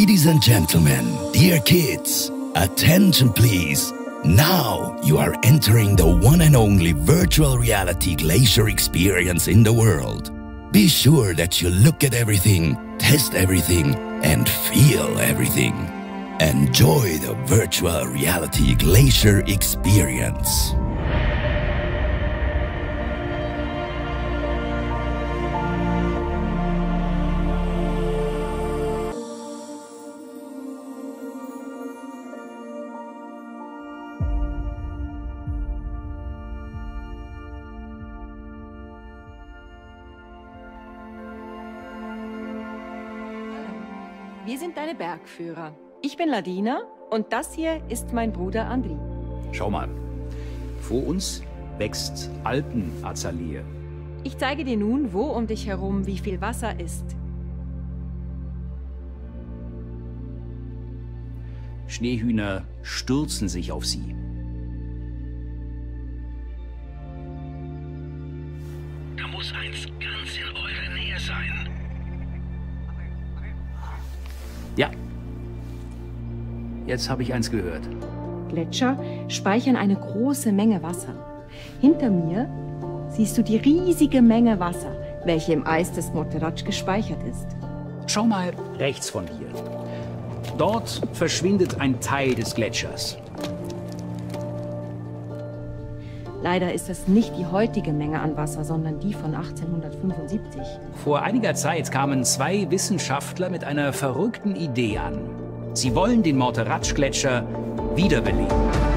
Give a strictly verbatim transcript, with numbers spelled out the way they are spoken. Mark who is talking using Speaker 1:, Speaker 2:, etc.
Speaker 1: Ladies and gentlemen, dear kids, attention please. Now you are entering the one and only virtual reality glacier experience in the world. Be sure that you look at everything, test everything, and feel everything. Enjoy the virtual reality glacier experience.
Speaker 2: Wir sind deine Bergführer. Ich bin Ladina und das hier ist mein Bruder Andri.
Speaker 3: Schau mal, vor uns wächst Alpenazalie.
Speaker 2: Ich zeige dir nun, wo um dich herum wie viel Wasser ist.
Speaker 3: Schneehühner stürzen sich auf sie.
Speaker 1: Da muss eins ganz in eurer Nähe sein.
Speaker 3: Ja, jetzt habe ich eins gehört.
Speaker 2: Gletscher speichern eine große Menge Wasser. Hinter mir siehst du die riesige Menge Wasser, welche im Eis des Morteratsch gespeichert ist.
Speaker 3: Schau mal rechts von dir. Dort verschwindet ein Teil des Gletschers.
Speaker 2: Leider ist das nicht die heutige Menge an Wasser, sondern die von achtzehnhundertfünfundsiebzig.
Speaker 3: Vor einiger Zeit kamen zwei Wissenschaftler mit einer verrückten Idee an. Sie wollen den Morteratsch-Gletscher wiederbeleben.